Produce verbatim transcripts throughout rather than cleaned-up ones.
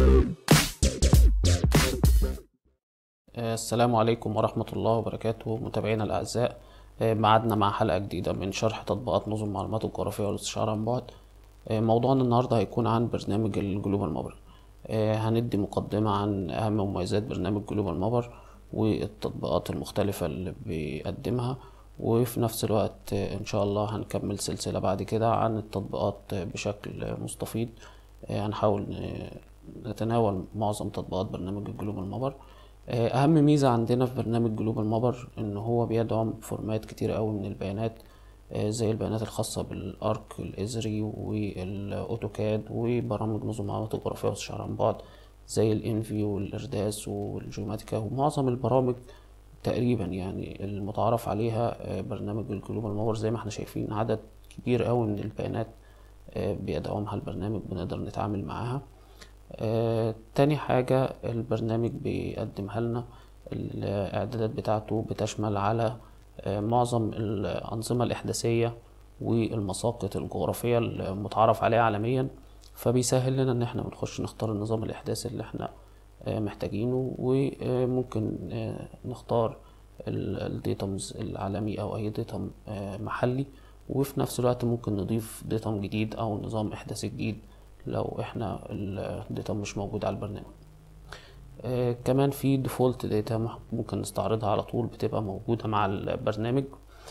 السلام عليكم ورحمة الله وبركاته متابعينا الأعزاء. معادنا مع حلقة جديدة من شرح تطبيقات نظم معلومات الجغرافية والاستشعار عن بعد. موضوعنا النهاردة هيكون عن برنامج الجلوبال مابر. هندي مقدمة عن أهم مميزات برنامج جلوبال مابر والتطبيقات المختلفة اللي بيقدمها، وفي نفس الوقت إن شاء الله هنكمل سلسلة بعد كده عن التطبيقات بشكل مستفيض. هنحاول نتناول معظم تطبيقات برنامج الجلوبال مابر. اهم ميزة عندنا في برنامج جلوبال مابر ان هو بيدعم فورمات كتير قوي من البيانات، زي البيانات الخاصة بالارك الازري والاوتوكاد وبرامج نظم معلومات الجغرافية والاستشعار عن بعد زي الانفي والارداس والجيوماتيكا ومعظم البرامج تقريبا يعني المتعارف عليها. برنامج الجلوبال مابر زي ما احنا شايفين عدد كبير قوي من البيانات بيدعمها البرنامج بنقدر نتعامل معاها. آه، تاني حاجة البرنامج بيقدمها لنا الإعدادات بتاعته بتشمل على آه، معظم الأنظمة الإحداثية والمساقط الجغرافية المتعارف عليها عالميا، فبيسهل لنا إن احنا بنخش نختار النظام الإحداثي اللي احنا آه، محتاجينه، وممكن آه، نختار الديتمز العالمي أو أي ديتم آه، محلي، وفي نفس الوقت ممكن نضيف ديتم جديد أو نظام إحداثي جديد لو احنا الداتا مش موجود على البرنامج. آه كمان في ديفولت داتا ممكن نستعرضها على طول بتبقى موجودة مع البرنامج.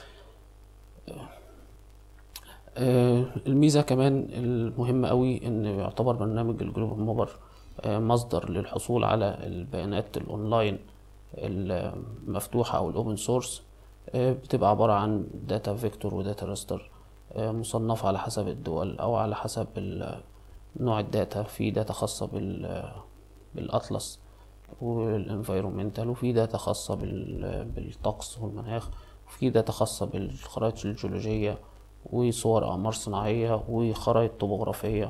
آه الميزة كمان المهمة قوي ان يعتبر برنامج الجلوبال مابر آه مصدر للحصول على البيانات الاونلاين المفتوحة او الاوبن سورس. آه بتبقى عبارة عن داتا فيكتور وداتا راستر آه مصنفة على حسب الدول او على حسب نوع الداتا. في داتا خاصة بال بالأطلس والانفيرومنتال، وفي داتا خاصة بالطقس والمناخ، وفي داتا خاصة بالخرائط الجيولوجية وصور أقمار صناعية وخرائط طبوغرافية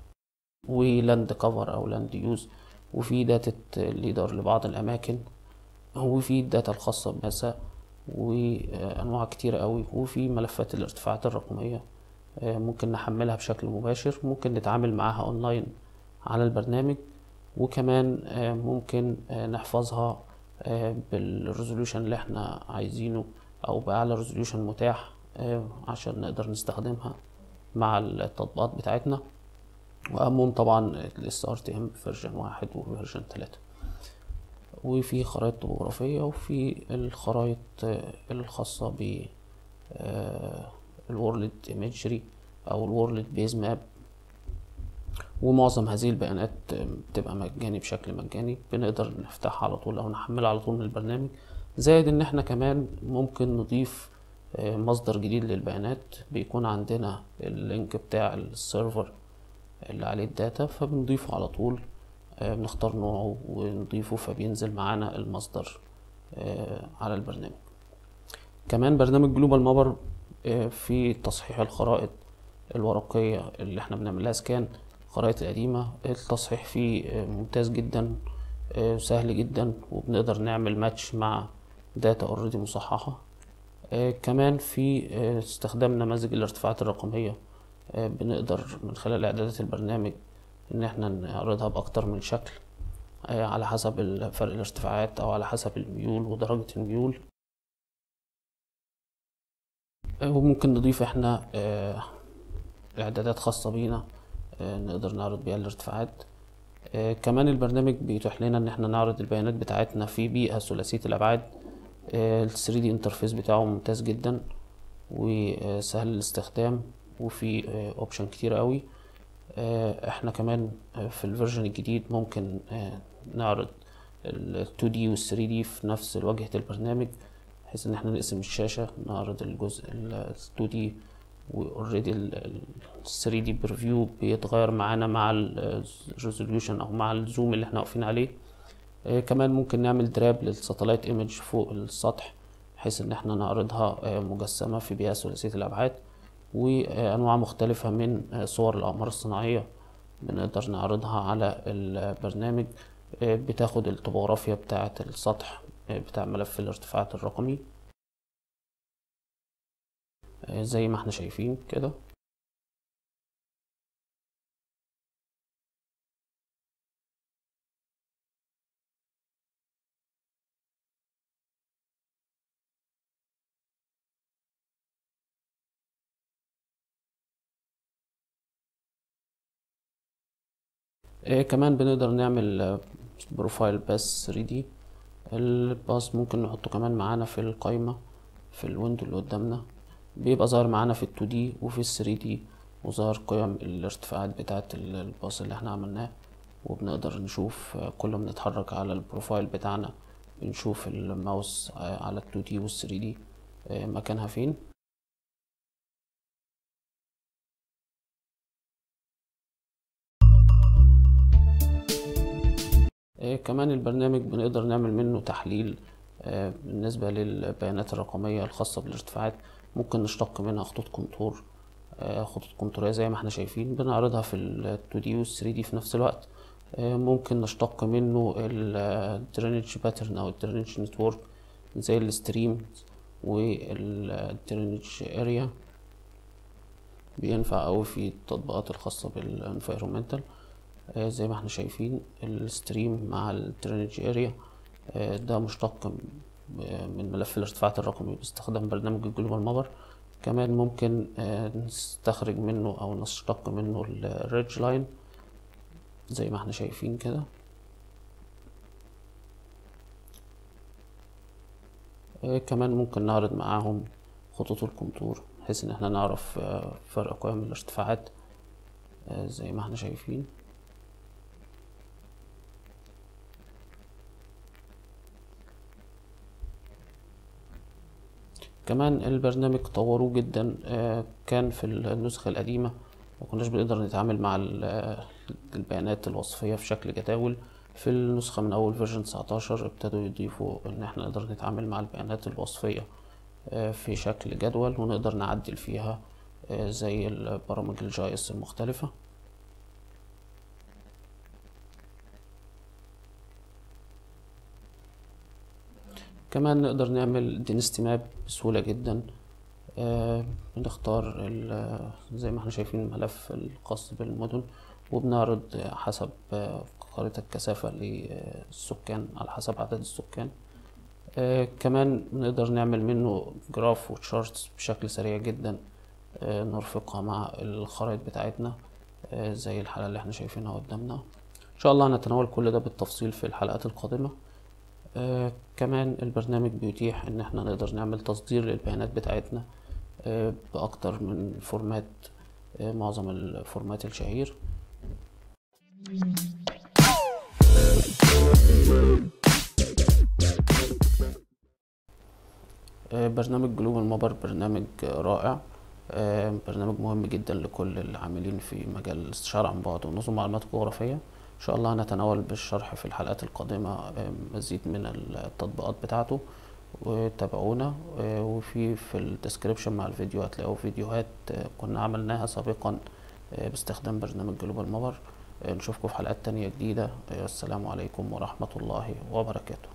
ولاند كفر أو لاند يوز، وفي داتا ليدر لبعض الأماكن، وفي الداتا الخاصة بناسا وأنواع كتيرة قوي، وفي ملفات الارتفاعات الرقمية ممكن نحملها بشكل مباشر، ممكن نتعامل معاها اونلاين على البرنامج، وكمان ممكن نحفظها بالريزوليوشن اللي احنا عايزينه او باعلى ريزوليوشن متاح عشان نقدر نستخدمها مع التطبيقات بتاعتنا. واهمهم طبعا الاس ار تي ام فيرجن واحد وفيرجن تلاتة، وفي خرائط طبوغرافية وفي الخرائط الخاصة ب الورلد ايميجري او الورلد بيز ماب. ومعظم هذه البيانات بتبقى مجاني بشكل مجاني، بنقدر نفتحها على طول او نحملها على طول من البرنامج. زائد ان احنا كمان ممكن نضيف مصدر جديد للبيانات، بيكون عندنا اللينك بتاع السيرفر اللي عليه الداتا فبنضيفه على طول، بنختار نوعه ونضيفه فبينزل معانا المصدر على البرنامج. كمان برنامج جلوبال مابر في تصحيح الخرائط الورقية اللي احنا بنعملها سكان، الخرائط القديمة التصحيح فيه ممتاز جدا وسهل جدا، وبنقدر نعمل ماتش مع داتا اوريدي مصححة. كمان في استخدام نماذج الارتفاعات الرقمية، بنقدر من خلال اعدادات البرنامج ان احنا نعرضها باكتر من شكل على حسب فرق الارتفاعات او على حسب الميول ودرجة الميول. وممكن نضيف احنا اعدادات خاصة بينا نقدر نعرض بيها الارتفاعات. كمان البرنامج بيتيح لنا ان احنا نعرض البيانات بتاعتنا في بيئة ثلاثية الابعاد. ال ثري دي انترفيس بتاعه ممتاز جدا وسهل الاستخدام، وفي اوبشن كتير قوي. احنا كمان في الفيرجن الجديد ممكن نعرض ال تو دي وال ثري دي في نفس واجهة البرنامج، بحيث ان احنا نقسم الشاشة نعرض الجزء ال تو دي، واوريدي ال ثري دي بريفيو بيتغير معانا مع الريزوليوشن او مع الزوم اللي احنا واقفين عليه. آه كمان ممكن نعمل دراب للساتلايت ايمج فوق السطح، بحيث ان احنا نعرضها آه مجسمة في بيئة ثلاثية الابعاد. وانواع مختلفة من آه صور الاقمار الصناعية بنقدر نعرضها على البرنامج، آه بتاخد الطبوغرافيا بتاعة السطح آه بتاع ملف الارتفاعات الرقمي آه زي ما احنا شايفين كده. آه، كمان بنقدر نعمل آه، بروفايل باس ثري دي. الباس ممكن نحطه كمان معانا في القائمة في الويندو اللي قدامنا، بيبقى ظاهر معانا في التو دي وفي الثري دي، وظهر قيم الارتفاعات بتاعة ال- الباص اللي احنا عملناه. وبنقدر نشوف آه، كل ما نتحرك على البروفايل بتاعنا بنشوف الماوس آه، على التو دي والثري دي آه، مكانها فين. آه، كمان البرنامج بنقدر نعمل منه تحليل آه، بالنسبة للبيانات الرقمية الخاصة بالارتفاعات. ممكن نشتق منها خطوط كونتور، آه، خطوط كونتورية زي ما احنا شايفين بنعرضها في ال تو دي وال ثري دي في نفس الوقت. آه، ممكن نشتق منه الدرينج باترن او الدرينج نتورك زي الستريم والدرينج اريا، بينفع اوي في التطبيقات الخاصة بالانفيرومنتال. آه، زي ما احنا شايفين الستريم مع الدرينج اريا ده مشتق من ملف الارتفاعات الرقمي باستخدام برنامج الجلوبال مابر. كمان ممكن آه، نستخرج منه او نشتق منه الريدج لاين زي ما احنا شايفين كده. آه، كمان ممكن نعرض معاهم خطوط الكونتور بحيث ان احنا نعرف آه، فرق قيم الارتفاعات آه، زي ما احنا شايفين. كمان البرنامج طوروه جدا. آه، كان في النسخة القديمة ما كناش بنقدر نتعامل مع ال- البيانات الوصفية في شكل جداول. في النسخة من أول فيرجن تسعتاشر ابتدوا يضيفوا إن احنا نقدر نتعامل مع البيانات الوصفية آه، في شكل جدول ونقدر نعدل فيها آه، زي البرامج الجي اس المختلفة. كمان نقدر نعمل دينستي ماب بسهولة جدا. آه، بنختار ال- زي ما احنا شايفين الملف الخاص بالمدن، وبنعرض حسب آه، خريطة الكثافة للسكان على حسب عدد السكان. آه، كمان نقدر نعمل منه جراف وتشارتس بشكل سريع جدا آه، نرفقها مع الخرائط بتاعتنا آه، زي الحالة اللي احنا شايفينها قدامنا. ان شاء الله هنتناول كل ده بالتفصيل في الحلقات القادمة. آه، كمان البرنامج بيتيح ان احنا نقدر نعمل تصدير للبيانات بتاعتنا آه، بأكتر من فورمات، آه، معظم الفورمات الشهير. آه، برنامج جلوبال مابر برنامج آه، رائع. آه، برنامج مهم جدا لكل العاملين في مجال الاستشارة عن بعد ونظم معلومات جغرافية. ان شاء الله هنتناول بالشرح في الحلقات القادمة آه، مزيد من التطبيقات بتاعته، وتابعونا. آه، وفي في الديسكريبشن مع الفيديو هتلاقوا فيديوهات آه، كنا عملناها سابقا آه، باستخدام برنامج جلوبال مابر. آه، نشوفكم في حلقات تانية جديدة. آه، السلام عليكم ورحمة الله وبركاته.